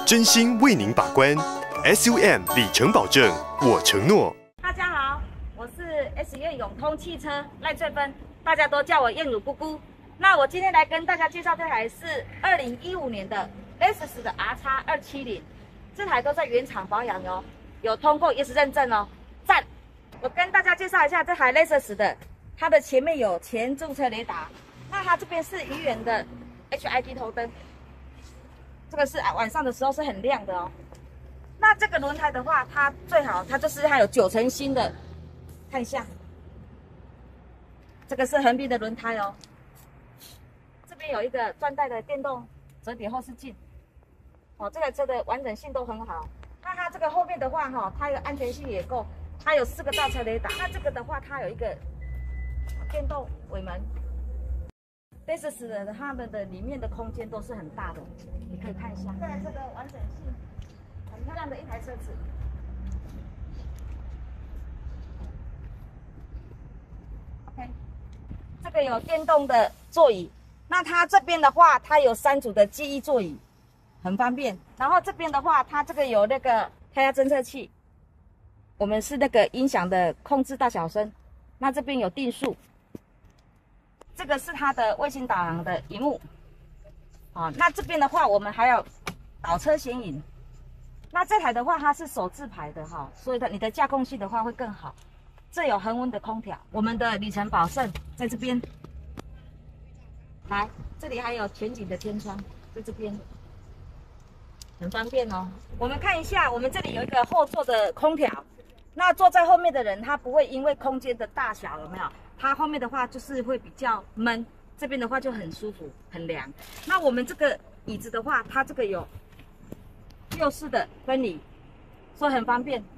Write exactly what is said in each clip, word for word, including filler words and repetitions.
真心为您把关 ，S U M 里程保证，我承诺。 大家好，我是 S U M 永通汽车赖翠芬，大家都叫我燕乳姑姑。那我今天来跟大家介绍这台是二零一五年的 Lexus 的 R X 二七零，这台都在原厂保养哦，有通过 E S 认证哦，赞！我跟大家介绍一下这台 Lexus 的，它的前面有前驻车雷达，那它这边是鱼眼的 H I D 头灯。这个是晚上的时候是很亮的哦。那这个轮胎的话，它最好它就是它有九成新的，看一下，这个是横臂的轮胎哦。这边有一个钻带的电动折叠后视镜，哦，这台车的完整性都很好。那它这个后面的话哈、哦，它有安全性也够，它有四个倒车雷达。那这个的话，它有一个电动尾门。Lexus 的它们的里面的空间都是很大的，你可以看一下。这台车的完整性很漂亮的一台车子。OK， 这个有电动的座椅，那它这边的话，它有三组的记忆座椅，很方便。然后这边的话，它这个有那个胎压侦测器，我们是那个音响的控制大小声。那这边有定速。这个是它的卫星导航的萤幕，好，那这边的话，我们还有倒车显影。那这台的话，它是手自排的哈，所以它你的驾控性的话会更好。这有恒温的空调，我们的里程保证在这边。来，这里还有全景的天窗，在这边，很方便哦。我们看一下，我们这里有一个后座的空调，那坐在后面的人，他不会因为空间的大小有没有？它后面的话就是会比较闷，这边的话就很舒服很凉。那我们这个椅子的话，它这个有右式的分离，所以很方便。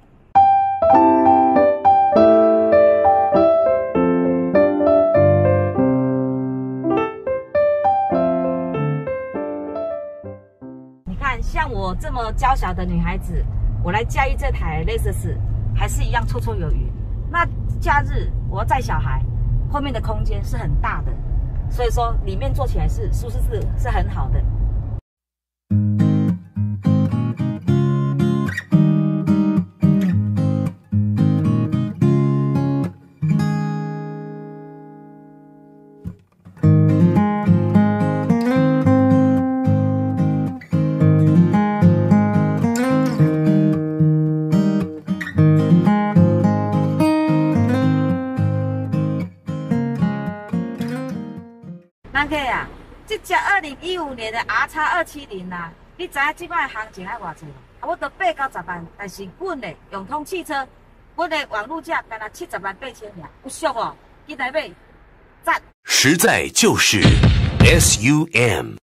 你看，像我这么娇小的女孩子，我来驾驭这台 Lexus 还是一样绰绰有余。那假日我要载小孩，后面的空间是很大的，所以说里面坐起来是舒适是是很好的。咱客啊，这只二零一五年的 R X 二七零啊，你知影即摆行情爱偌济无？啊，我都八到十万，但是阮的永通汽车，阮的网络价干那七十万八千尔，有俗哦，记来买，赞！ 实在就是 S U M。